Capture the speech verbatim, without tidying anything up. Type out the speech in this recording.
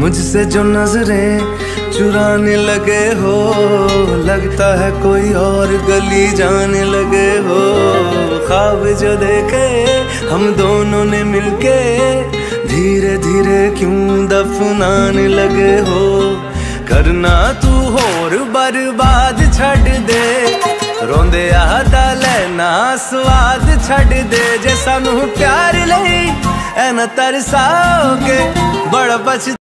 मुझसे जो नजरें चुराने लगे हो, लगता है कोई और गली जाने लगे हो। ख्वाब जो देखे हम दोनों ने मिलके, धीरे धीरे क्यों दफनाने लगे हो। करना तू होर बर्बाद छड़ दे, रोंदे आदा लेना स्वाद छड़ दे। जे सानू प्यार लई ऐ ना तरसाओगे, बड़ा पछ